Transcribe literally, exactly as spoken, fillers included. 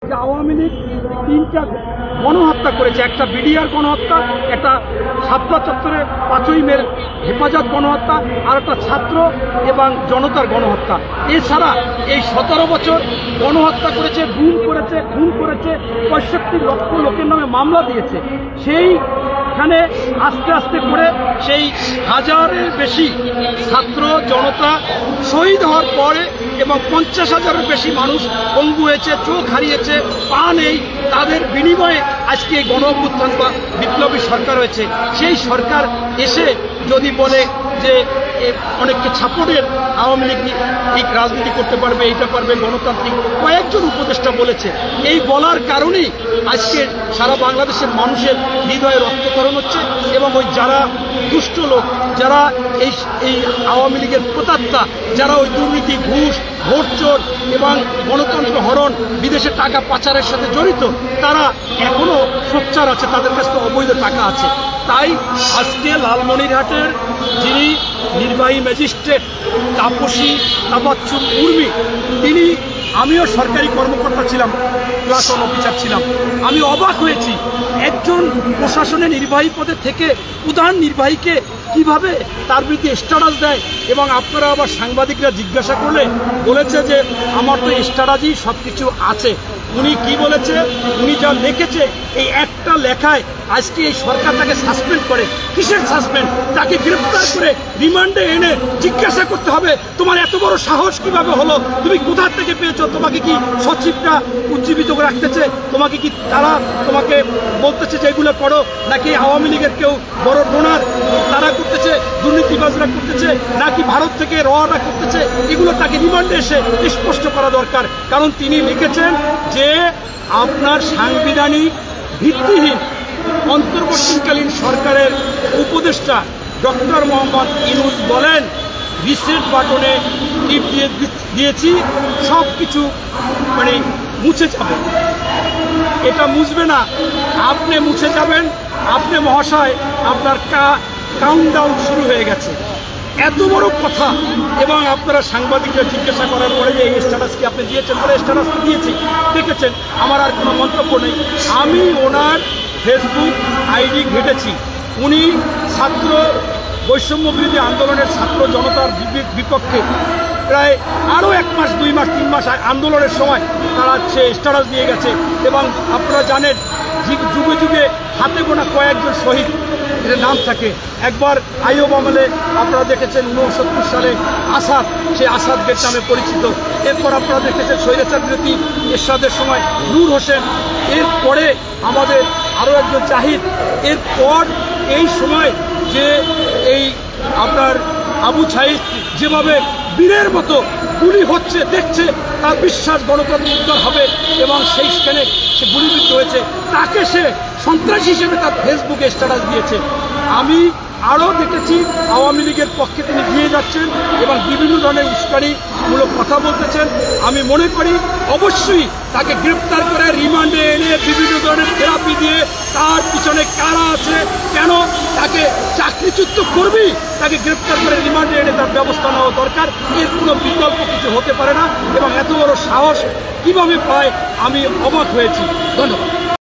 আওয়ামী লীগ তিনটা গণহত্যা করেছে, একটা বিডিআর গণহত্যা, একটা ছাত্রা চত্বরে পাঁচই মের হেফাজত গণহত্যা, আর একটা ছাত্র এবং জনতার গণহত্যা। এছাড়া এই সতেরো বছর গণহত্যা করেছে, গুম করেছে, খুন করেছে, পঁয়ষট্টি লক্ষ লোকের নামে মামলা দিয়েছে। সেইখানে আস্তে আস্তে করে সেই হাজারের বেশি ছাত্র জনতা শহীদ হওয়ার পরে এবং পঞ্চাশ হাজারের বেশি মানুষ পঙ্গু হয়েছে, চোখ হারিয়েছে, পা নেই, তাদের বিনিময়ে আজকে এই গণ অভ্যুত্থান বা বিপ্লবী সরকার হয়েছে। সেই সরকার এসে যদি বলে যে অনেককে ছাপড়ের আওয়ামী লীগ এই রাজনীতি করতে পারবে, এইটা পারবে, গণতান্ত্রিক, কয়েকজন উপদেষ্টা বলেছে। এই বলার কারণেই আজকে সারা বাংলাদেশের মানুষের হৃদয়ে রক্তক্ষরণ হচ্ছে এবং ওই যারা দুষ্ট লোক, যারা এই এই আওয়ামী লীগের প্রতাত্তা, যারা ওই দুর্নীতি, ঘুষ, ভোট চোর এবং গণতন্ত্র হরণ, বিদেশে টাকা পাচারের সাথে জড়িত, তারা এখনও সোচ্চার আছে, তাদের কাছে তো অবৈধ টাকা আছে। তাই আজকে লালমনিরহাটের যিনি নির্বাহী ম্যাজিস্ট্রেট তাপসী তাবাচ্চুম উর্মি, তিনি, আমিও সরকারি কর্মকর্তা ছিলাম, ক্লাস ওয়ান অফিসার ছিলাম, আমি অবাক হয়েছি একজন প্রশাসনের নির্বাহী পদে থেকে প্রধান নির্বাহীকে কিভাবে তার বিরুদ্ধে স্ট্যাটাস দেয়। এবং আপনারা আবার সাংবাদিকরা জিজ্ঞাসা করলে বলেছে যে আমার তো স্ট্যাটাসই সব কিছু আছে। উনি কি বলেছে, উনি যা লিখেছে এই একটা লেখায় আজকে এই সরকার তাকে সাসপেন্ড করে। কিসের সাসপেন্ড? তাকে গ্রেপ্তার করে রিমান্ডে এনে জিজ্ঞাসা করতে হবে তোমার এত বড় সাহস কিভাবে হলো, তুমি কোথা থেকে পেয়েছো, তোমাকে কি সচিবরা উজ্জীবিত রাখতেছে, তোমাকে কি তারা তোমাকে বলতেছে যে এগুলো করো, নাকি আওয়ামী লীগের কেউ বড় ডোনার তারা করতেছে, দুর্নীতিবাজরা করতেছে, নাকি ভারত থেকে রওনা করতেছে, এগুলো তাকে রিমান্ডে এসে স্পষ্ট করা দরকার। কারণ তিনি লিখেছেন যে আপনার সাংবিধানিক ভিত্তিহীন অন্তর্বর্তীকালীন সরকারের উপদেষ্টা ডক্টর মোহাম্মদ ইউনূস বলেন রিসেট বাটনে টিপ দিয়ে দিয়েছি, সব কিছু মানে মুছে যাবে। এটা মুছবে না, আপনি মুছে যাবেন, আপনি মহাশয় আপনার কা কাউন্টডাউন শুরু হয়ে গেছে। এত বড় কথা। এবং আপনারা সাংবাদিকরা জিজ্ঞাসা করার পরে যে এই স্ট্যাটাস কি আপনি দিয়েছেন, বলে স্ট্যাটাস তো দিয়েছি, দেখেছেন, আমার আর কোনো মন্তব্য নেই। আমি ওনার ফেসবুক আইডি ঘেটেছি, উনি ছাত্র বৈষম্য বিরোধী আন্দোলনের ছাত্র জনতার বিপক্ষে প্রায় আরও এক মাস, দুই মাস, তিন মাস আন্দোলনের সময় তারা সে স্ট্যাটাস দিয়ে গেছে। এবং আপনারা জানেন যুগে যুগে হাতে গোনা কয়েকজন শহীদ এর নাম থাকে। একবার আইয়ুব আমলে আপনারা দেখেছেন ঊনসত্তর সালে আসাদ, সেই আসাদ গেট নামে পরিচিত। এরপর আপনারা দেখেছেন স্বৈরাচার বিরোধী এরশাদের সময় নূর হোসেন, এরপরে আমাদের আরও একজন জাহিদ, এরপর এই সময় যে এই আপনার আবু ছাইদ যেভাবে বীরের মতো গুলি হচ্ছে দেখছে, তার বিশ্বাস গণতন্ত্র উদ্ধার হবে এবং সেইখানে সে গুলিবিদ্ধ হয়েছে, তাকে সে সন্ত্রাসী হিসেবে তার ফেসবুকে স্ট্যাটাস দিয়েছে। আমি আরও দেখেছি আওয়ামী লীগের পক্ষে তিনি দিয়ে যাচ্ছেন এবং বিভিন্ন ধরনের উস্কানিমূলক কথা বলতেছেন। আমি মনে করি অবশ্যই তাকে গ্রেপ্তার করে রিমান্ডে এনে বিভিন্ন ধরনের থেরাপি দিয়ে তার পিছনে কারা আছে, কেন তাকে চাকরিচ্যুত করবি, তাকে গ্রেপ্তার করে রিমান্ডে এনে তার ব্যবস্থা নেওয়া দরকার। এর কোনো বিকল্প কিছু হতে পারে না এবং এত বড় সাহস কীভাবে পায় আমি অবাক হয়েছি। ধন্যবাদ।